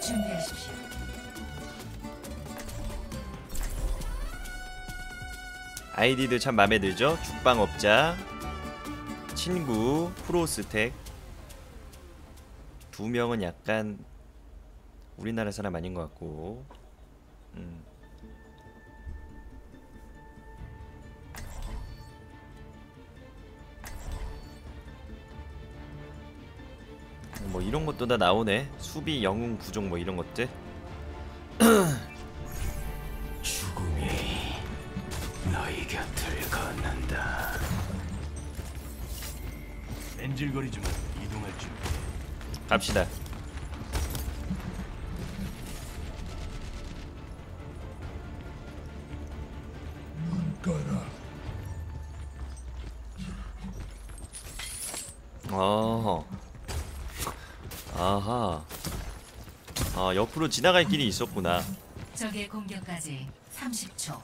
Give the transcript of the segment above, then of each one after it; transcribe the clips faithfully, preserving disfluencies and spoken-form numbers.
준비하십시오. 아이디도 참 맘에 들죠? 죽방업자, 친구, 프로스택. 두 명은 약간 우리나라 사람 아닌 것 같고. 음. 뭐 이런 것도 다 나오네. 수비, 영웅, 구종 뭐 이런 것들. 죽음이 너희 곁을 걷는다. 맨질거리지 말고 이동할 준비. 갑시다. 어허. 아하. 아, 옆으로 지나갈 길이 있었구나. 적의 공격까지 삼십 초.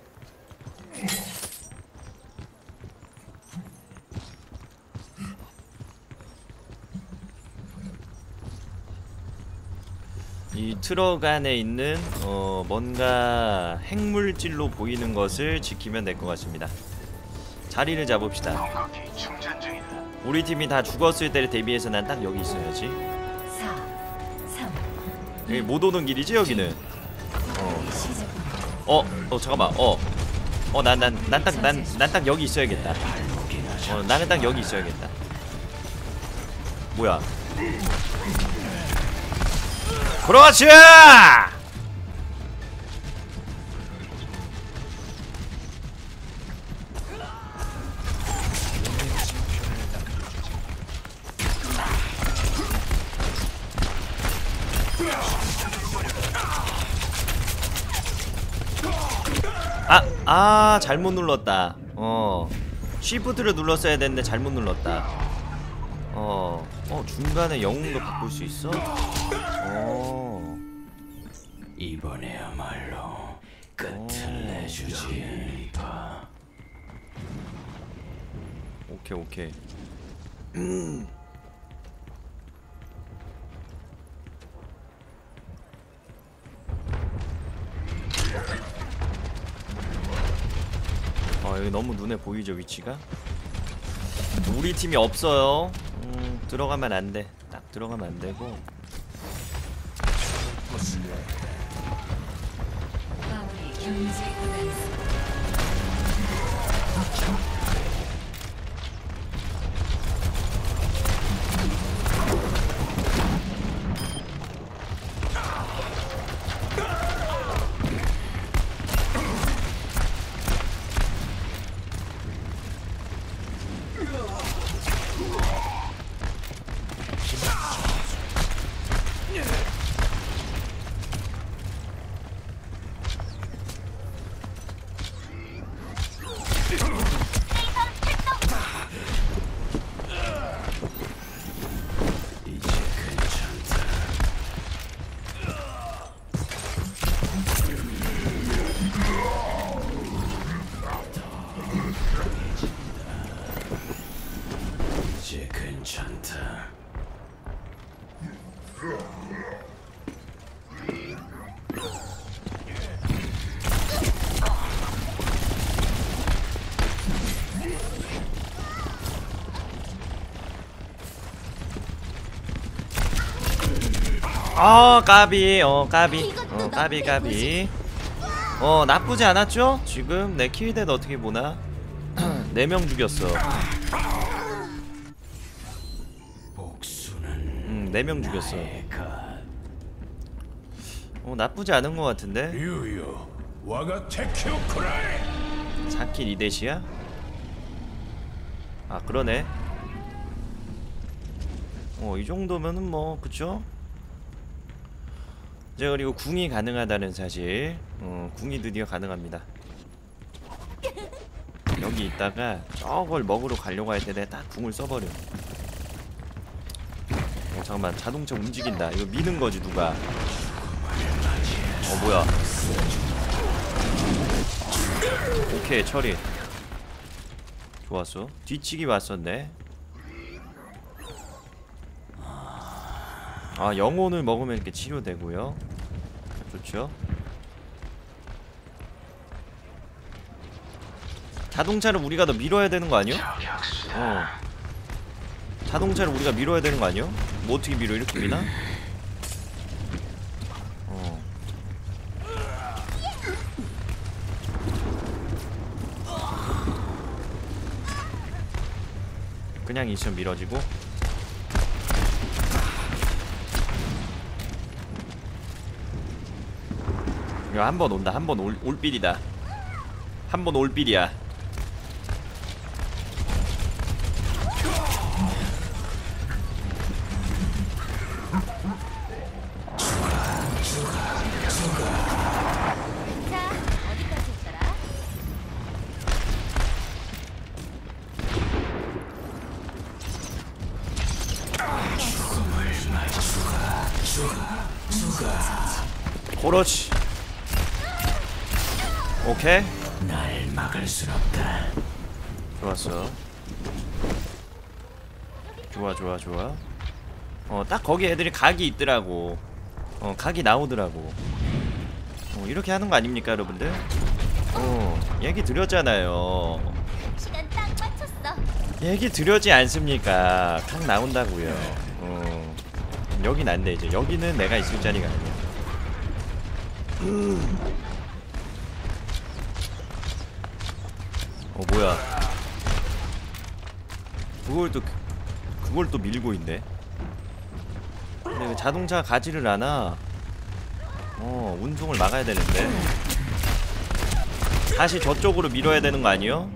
이 트럭 안에 있는 어 뭔가 핵물질로 보이는 것을 지키면 될 것 같습니다. 자리를 잡읍시다. 우리 팀이 다 죽었을 때를 대비해서 난 딱 여기 있어야지. 사, 삼, 여기 못 오는 길이지 여기는. 어, 어, 어 잠깐만. 어, 어, 난 난 난 딱 난 난 딱 여기 있어야겠다. 어, 나는 딱 여기 있어야겠다. 뭐야? 그렇지! 아, 아, 잘못 눌렀다. 어, 쉬프트를 눌렀어야 됐는데 잘못 눌렀다. 어, 어, 중간에 영웅도 바꿀 수 있어? 어, 이번에야말로 끝을 내주지. 오케이, 오케이. 어, 여기 너무 눈에 보이죠, 위치가? 우리 팀이 없어요. 음, 들어가면 안 돼. 딱 들어가면 안 되고. 마무리 경제 고단수. 이제 괜찮다. 아, 까비. 어, 까비. 어, 까비, 까비. 어, 나쁘지 않았죠? 지금 내 킬댓 어떻게 보나? 네 명 죽였어. 복수는 음, 네 명 죽였어. 나의 것. 어, 나쁘지 않은 것 같은데? 유유, 와가 테큐쿠라이. 사 킬 이 대시야? 아, 그러네. 어, 이 정도면은 뭐, 그쵸? 이제 그리고 궁이 가능하다는 사실. 어, 궁이 드디어 가능합니다. 여기 있다가 저걸 먹으러 가려고 할 때 내가 딱 궁을 써버려. 어, 잠깐만, 자동차 움직인다. 이거 미는 거지, 누가. 어, 뭐야. 오케이, 처리. 좋았어. 뒤치기 왔었네. 아, 영혼을 먹으면 이렇게 치료되고요. 좋죠. 자동차를 우리가 더 밀어야 되는 거 아니요? 어. 자동차를 우리가 밀어야 되는 거 아니요? 뭐 어떻게 밀어? 이렇게 미나? 어. 그냥 있으면 밀어지고. 이거 한 번 온다. 한 번 올, 올빌이다. 한 번 올빌이야. 자, 어디까지 했더라? 그렇지. 오케이. 날 막을 순 없다. 좋았어. 좋아 좋아 좋아. 어, 딱 거기 애들이 각이 있더라고. 어, 각이 나오더라고. 어, 이렇게 하는 거 아닙니까 여러분들? 어, 얘기 드렸잖아요. 시간 딱 맞췄어. 얘기 드렸지 않습니까? 각 나온다고요. 어, 여긴 안 돼. 이제 여기는 내가 있을 자리가 아니야. 어, 뭐야? 그걸 또 그걸 또 밀고 있네. 근데 왜 자동차 가지를 않아? 어, 운송을 막아야 되는데. 다시 저쪽으로 밀어야 되는 거 아니요?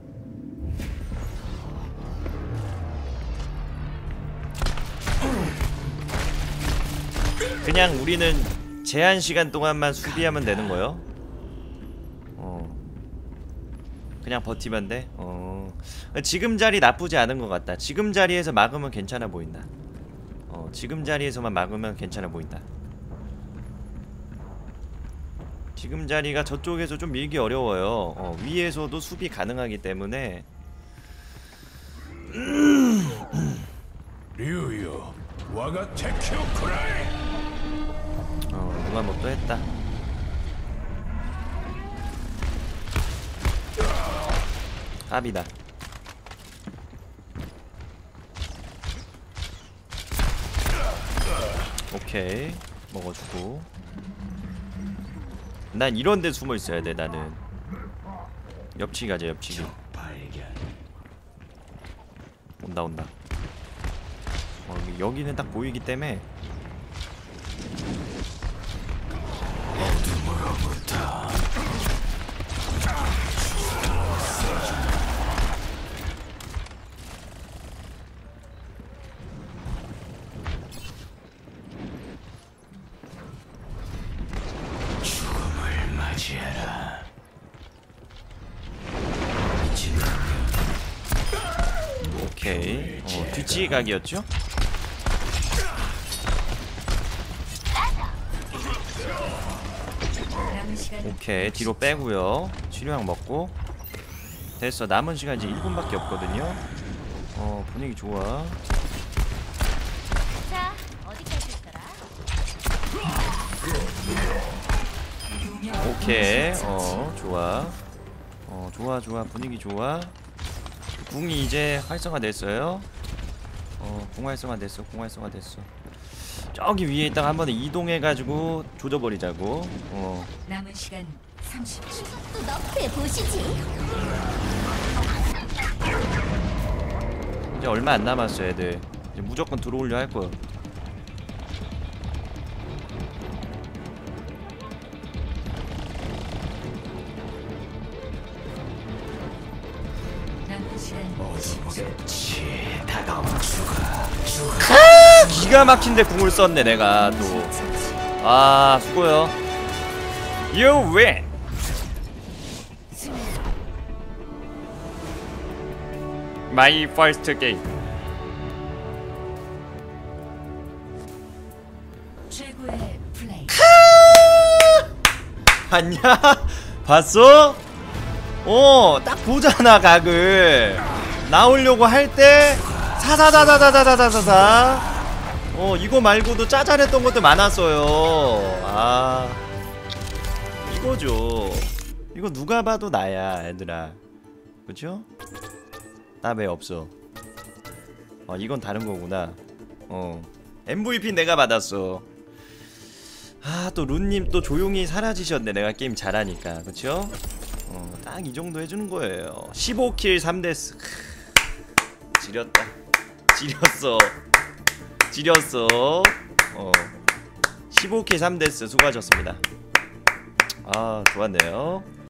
그냥 우리는 제한 시간 동안만 수비하면 되는 거요? 어. 그냥 버티면 돼? 어. 지금 자리 나쁘지 않은 것 같다. 지금 자리에서 막으면 괜찮아 보인다. 어, 지금 자리에서만 막으면 괜찮아 보인다. 지금 자리가 저쪽에서 좀 밀기 어려워요. 어, 위에서도 수비 가능하기 때문에. 류요 와가 테큐 쿠라이. 어, 누가 뭐 또 했다. 합이다. 오케이, 먹어주고. 난 이런데 숨어 있어야 돼. 나는 옆치기 가자. 옆치기. 발견. 온다 온다. 어, 여기, 여기는 딱 보이기 때문에. 어둠으로부터 죽음을 맞이해라. 오케이. 어, 뒤치기 각이었죠? 남은 시간 오케이, 뒤로 빼고요. 치료약 먹고. 됐어. 남은 시간 이제 일 분밖에 없거든요. 어, 분위기 좋아. 자, 어디까지 했더라? 오케이. 어, 좋아. 어, 좋아 좋아. 분위기 좋아. 궁이 이제 활성화 됐어요. 어, 궁 활성화 됐어. 궁 활성화 됐어. 저기 위에 있다가 한번 이동해가지고 조져버리자고. 어. 남은 시간 삼십 초. 또 너프해 보시지. 이제 얼마 안 남았어 애들. 이제 무조건 들어오려 할 거야. 남은 시간 끝이 다가온 죽어. 기가 막힌데 궁을 썼네 내가 또. 아, 수고요. You win. My first game. 최고의 플레이. 봤냐? 봤어? 어, 딱 보잖아 각을. 나오려고 할 때 사사다다다다다다다. 어 이거 말고도 짜잘했던 것도 많았어요. 아 이거죠. 이거 누가 봐도 나야 얘들아. 그죠? 나 왜 없어? 어 이건 다른 거구나. 어 엠브이피 내가 받았어. 아 또 룬님 또 조용히 사라지셨네. 내가 게임 잘하니까. 그쵸? 어 딱 이 정도 해주는 거예요. 십오 킬 삼 데스. 지렸다. 지렸어. 지렸어. 어 십오 킬 삼 데스 수고하셨습니다. 아 좋았네요.